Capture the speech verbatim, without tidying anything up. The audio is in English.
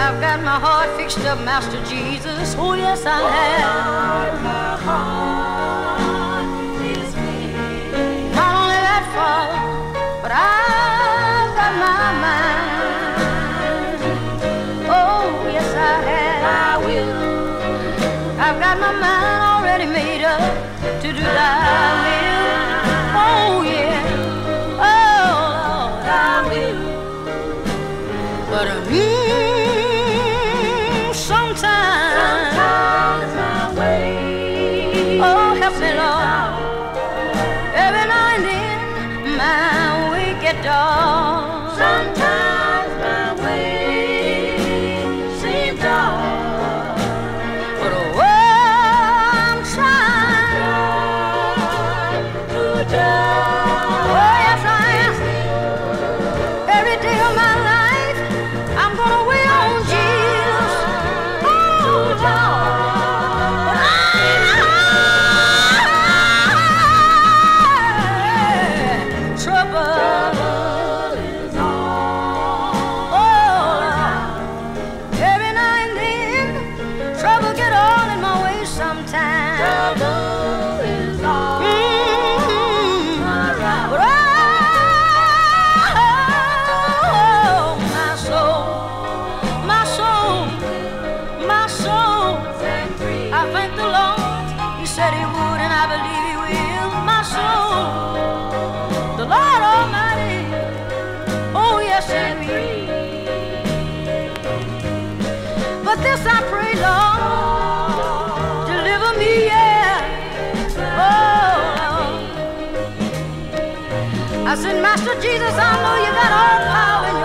I've got my heart fixed up, Master Jesus. Oh, yes, I have. My heart is fixed. Not only that, Father, but I've got my mind. Oh, yes, I have. I will. I've got my mind already made up to do thy will. Oh, yeah. Oh, Lord, I will. But uh, mm, sometimes, sometimes my way. Oh, help me, Lord. Every now and then my way get dark. Sometimes my way seems dark. But oh, I'm trying to do. Oh, yes, I am. Every day of my life I'm gonna wait on Jesus. Oh, Lord. But I, trouble is all. Oh, Lord. Every now and then trouble get all in my way sometimes. Trouble is all. Mm-hmm. But oh, my soul, my soul, my soul, I thank the Lord. He said He would, and I believe He will. My soul, the Lord Almighty, oh yes, He will. But this I pray, Lord, deliver me, yeah. Oh, Lord. I said, Master Jesus, I know You got all power in